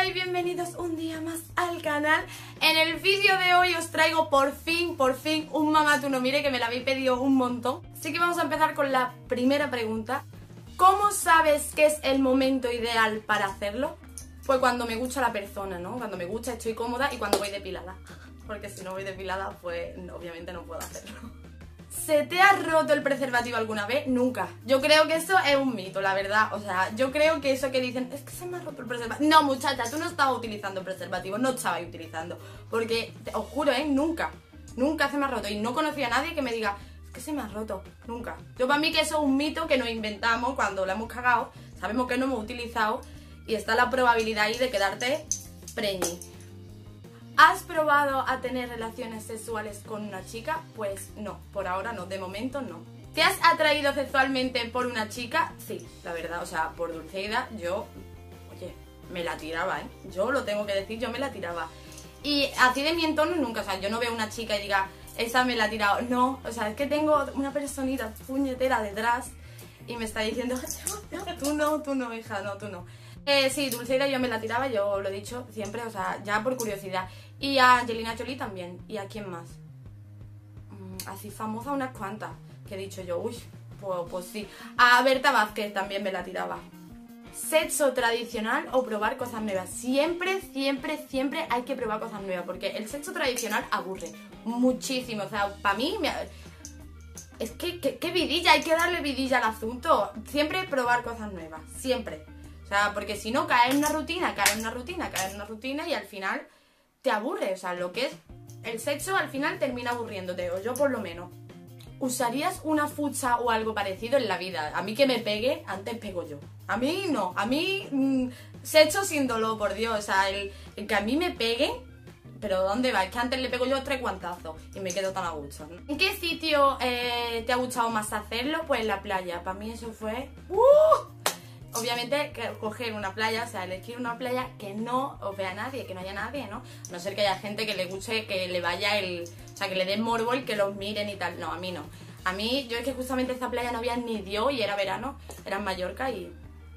y bienvenidos un día más al canal. En el vídeo de hoy os traigo por fin un Mamá Tú No Mire, que me la habéis pedido un montón. Así que vamos a empezar con la primera pregunta. ¿Cómo sabes que es el momento ideal para hacerlo? Pues cuando me gusta la persona, ¿no? Cuando me gusta, estoy cómoda y cuando voy depilada. Porque si no voy depilada, pues obviamente no puedo hacerlo. ¿Se te ha roto el preservativo alguna vez? Nunca. Yo creo que eso es un mito, la verdad. O sea, yo creo que eso que dicen, es que se me ha roto el preservativo. No, muchacha, tú no estabas utilizando preservativo, no estabas utilizando. Porque, os juro, nunca. Nunca se me ha roto. Y no conocía a nadie que me diga, es que se me ha roto. Nunca. Yo para mí que eso es un mito que nos inventamos cuando lo hemos cagado. Sabemos que no hemos utilizado y está la probabilidad ahí de quedarte preñi. ¿Has probado a tener relaciones sexuales con una chica? Pues no, por ahora no, de momento no. ¿Te has atraído sexualmente por una chica? Sí, la verdad, o sea, por Dulceida yo, oye, me la tiraba, ¿eh? Yo lo tengo que decir, yo me la tiraba. Y así de mi entorno nunca, o sea, yo no veo una chica y diga, esa me la ha tirado. No, o sea, es que tengo una personita puñetera detrás y me está diciendo, no, tú no, hija, no, tú no. Sí, Dulceida yo me la tiraba, yo lo he dicho siempre, o sea, ya por curiosidad. Y a Angelina Jolie también. ¿Y a quién más? Así famosa unas cuantas, que he dicho yo, uy, pues sí. A Berta Vázquez también me la tiraba. ¿Sexo tradicional o probar cosas nuevas? Siempre hay que probar cosas nuevas, porque el sexo tradicional aburre muchísimo. O sea, para mí, es que vidilla, hay que darle vidilla al asunto. Siempre probar cosas nuevas, siempre. O sea, porque si no, caes en una rutina y al final te aburre. O sea, lo que es el sexo al final termina aburriéndote, o yo por lo menos. ¿Usarías una fucha o algo parecido en la vida? A mí que me pegue, antes pego yo. A mí no, a mí sexo sin dolor, por Dios. O sea, el que a mí me peguen, pero ¿dónde va? Es que antes le pego yo 3 guantazos y me quedo tan a gusto, ¿no? ¿En qué sitio te ha gustado más hacerlo? Pues en la playa. Para mí eso fue... Obviamente que coger una playa, o sea, elegir una playa que no os vea nadie, que no haya nadie, ¿no? A no ser que haya gente que le guste, que le vaya o sea, que le dé morbo y que los miren y tal. No, a mí no. A mí, yo es que justamente esta playa no había ni Dios y era verano, era en Mallorca y...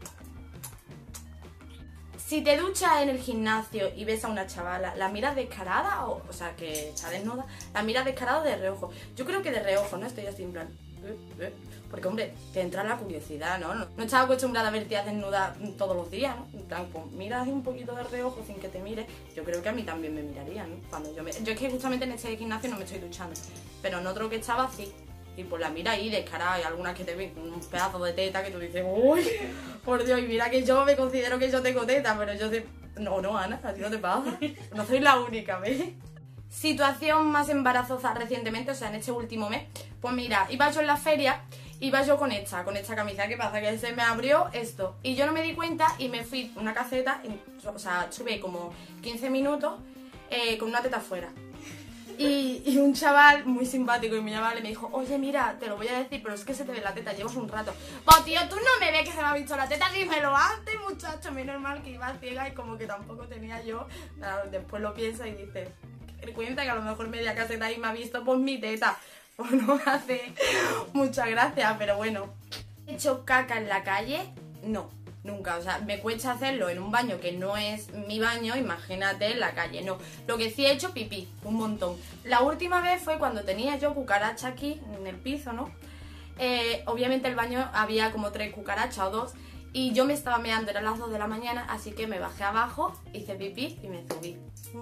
Si te duchas en el gimnasio y ves a una chavala, ¿la miras descarada? O sea, que está desnuda, ¿la miras descarada o de reojo? Yo creo que de reojo, ¿no? Estoy así en plan... Porque, hombre, te entra la curiosidad, ¿no? No estaba acostumbrada a ver tías desnudas todos los días, ¿no? En plan, pues miras un poquito de reojo sin que te mire. Yo creo que a mí también me mirarían, ¿no? Cuando yo es que justamente en este gimnasio no me estoy duchando, pero en otro que estaba sí. Y pues la mira ahí descarada, hay algunas que te ven con un pedazo de teta que tú dices, uy, por Dios, y mira que yo me considero que yo tengo teta, pero yo te... No, Ana, a ti no te pasa. No soy la única, ¿ves? Situación más embarazosa recientemente, o sea, en este último mes. Pues mira, iba yo en la feria, iba yo con esta camisa. ¿Qué pasa? Que se me abrió esto y yo no me di cuenta y me fui una caseta, o sea, estuve como 15 minutos con una teta afuera. Y un chaval muy simpático y muy amable me dijo, oye, mira, te lo voy a decir, pero es que se te ve la teta, llevas un rato. Pues tío, tú no me ves que se me ha visto la teta, dímelo antes, muchacho. Menos mal que iba ciega y como que tampoco tenía yo. Nada, después lo piensa y dice, qué cuenta que a lo mejor media caseta ahí me ha visto pues mi teta. Pues no me hace mucha gracia, pero bueno. ¿He hecho caca en la calle? No. Nunca, o sea, me cuesta hacerlo en un baño que no es mi baño, imagínate en la calle, no. Lo que sí he hecho pipí, un montón. La última vez fue cuando tenía yo cucaracha aquí en el piso, ¿no? Obviamente el baño había como 3 cucarachas o 2 y yo me estaba meando, eran las 2 de la mañana, así que me bajé abajo, hice pipí y me subí.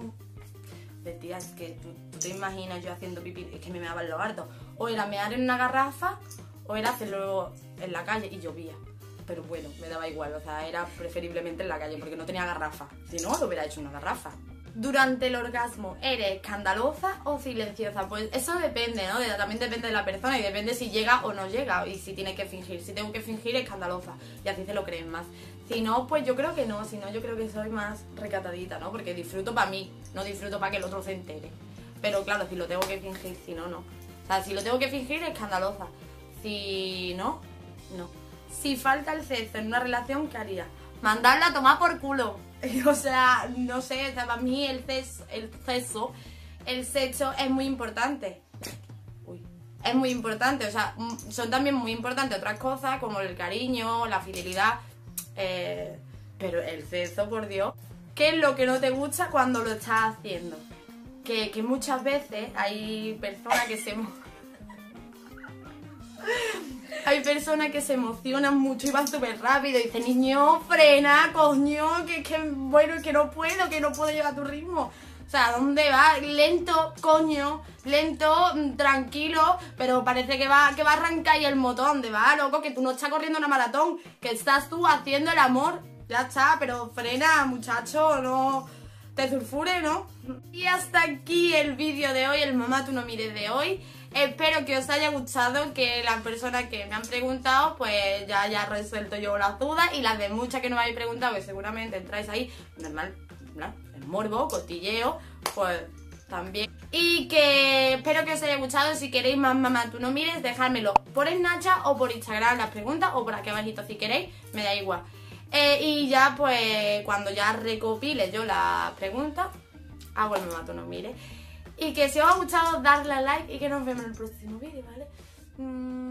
De tía, es que tú te imaginas yo haciendo pipí, es que me meaba en lo harto. O era mear en una garrafa o era hacerlo en la calle y llovía. Pero bueno, me daba igual, o sea, era preferiblemente en la calle porque no tenía garrafa. Si no, lo hubiera hecho en una garrafa. Durante el orgasmo, ¿eres escandalosa o silenciosa? Pues eso depende, ¿no? También depende de la persona y depende si llega o no llega y si tienes que fingir. Si tengo que fingir, escandalosa y así se lo creen más. Si no, pues yo creo que no, si no yo creo que soy más recatadita, ¿no? Porque disfruto para mí, no disfruto para que el otro se entere. Pero claro, si lo tengo que fingir, si no, no. O sea, si lo tengo que fingir, escandalosa. Si no, no. Si falta el sexo en una relación, ¿qué haría? Mandarla a tomar por culo. O sea, no sé, o sea, para mí el sexo es muy importante. Uy. Es muy importante, o sea, son también muy importantes otras cosas como el cariño, la fidelidad, pero el sexo, por Dios. ¿Qué es lo que no te gusta cuando lo estás haciendo? Que muchas veces hay personas que se... Hay personas que se emocionan mucho y van súper rápido y dicen, niño, frena, coño, bueno, que no puedo llevar tu ritmo. O sea, ¿dónde vas? Lento, coño, lento, tranquilo, pero parece que va a arrancar ahí el motor. ¿Dónde va, loco? Que tú no estás corriendo una maratón, que estás tú haciendo el amor. Ya está, pero frena, muchacho, no te sulfures, ¿no? Y hasta aquí el vídeo de hoy, el Mamá Tú No Mires de hoy. Espero que os haya gustado, que las personas que me han preguntado pues ya haya resuelto yo las dudas, y las de muchas que no me habéis preguntado, que seguramente entráis ahí, normal, el morbo, cotilleo, pues también. Y que espero que os haya gustado. Si queréis más Mamá Tú No Mires, dejármelo por Snapchat o por Instagram las preguntas, o por aquí abajito si queréis, me da igual. Y ya pues cuando ya recopile yo las preguntas, hago el Mamá Tú No Mires. Y que si os ha gustado, darle a like y que nos vemos en el próximo vídeo, ¿vale?